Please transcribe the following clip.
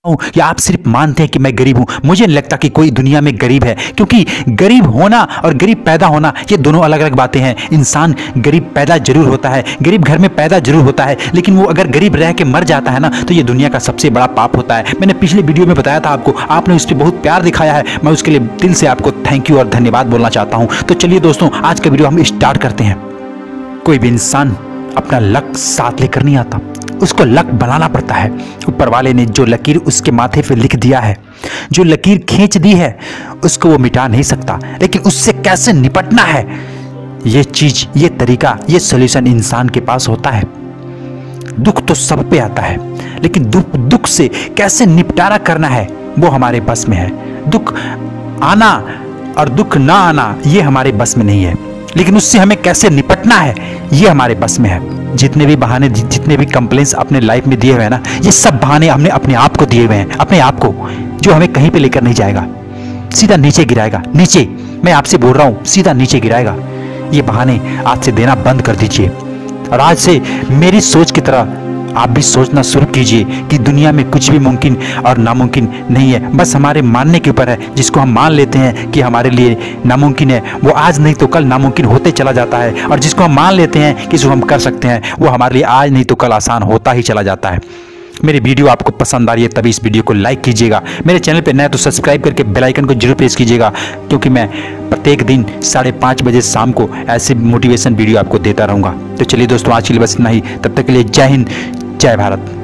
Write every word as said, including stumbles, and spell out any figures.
हूं या आप सिर्फ मानते हैं कि मैं गरीब हूं। मुझे नहीं लगता कि कोई दुनिया में गरीब है, क्योंकि गरीब होना और गरीब पैदा होना ये दोनों अलग अलग बातें हैं। इंसान गरीब पैदा जरूर होता है, गरीब घर में पैदा जरूर होता है, लेकिन वो अगर गरीब रह के मर जाता है ना तो ये दुनिया का सबसे बड़ा पाप होता है। मैंने पिछले वीडियो में बताया था आपको, आपने उस पर बहुत प्यार दिखाया है, मैं उसके लिए दिल से आपको थैंक यू और धन्यवाद बोलना चाहता हूँ। तो चलिए दोस्तों, आज का वीडियो हम स्टार्ट करते हैं। कोई भी इंसान अपना लक साथ लेकर नहीं आता, उसको लक बनाना पड़ता है। ऊपर वाले ने जो लकीर उसके माथे पे लिख दिया है, जो लकीर खींच दी है, उसको वो मिटा नहीं सकता, लेकिन उससे कैसे निपटना है ये चीज, ये तरीका, ये सॉल्यूशन इंसान के पास होता है। दुख तो सब पे आता है, लेकिन दुख दुख से कैसे निपटारा करना है वो हमारे बस में है। दुख आना और दुख ना आना ये हमारे बस में नहीं है, लेकिन उससे हमें कैसे निपटना है ये हमारे बस में है। जितने भी बहाने, जितने भी कंप्लेंट्स अपने लाइफ में दिए हुए हैं ना, ये सब बहाने हमने अपने आप को दिए हुए हैं, अपने आप को, जो हमें कहीं पे लेकर नहीं जाएगा, सीधा नीचे गिराएगा। नीचे, मैं आपसे बोल रहा हूं, सीधा नीचे गिराएगा। ये बहाने आज से देना बंद कर दीजिए, और आज से मेरी सोच की तरह आप भी सोचना शुरू कीजिए कि दुनिया में कुछ भी मुमकिन और नामुमकिन नहीं है, बस हमारे मानने के ऊपर है। जिसको हम मान लेते हैं कि हमारे लिए नामुमकिन है, वो आज नहीं तो कल नामुमकिन होते चला जाता है, और जिसको हम मान लेते हैं कि इसको हम कर सकते हैं, वो हमारे लिए आज नहीं तो कल आसान होता ही चला जाता है। मेरी वीडियो आपको पसंद आ रही है तभी इस वीडियो को लाइक कीजिएगा। मेरे चैनल पे नया तो सब्सक्राइब करके बेल आइकन को जरूर प्रेस कीजिएगा, क्योंकि मैं प्रत्येक दिन साढ़े पाँच बजे शाम को ऐसे मोटिवेशन वीडियो आपको देता रहूँगा। तो चलिए दोस्तों, आज के लिए बस इतना ही। तब तक के लिए जय हिंद, जय भारत।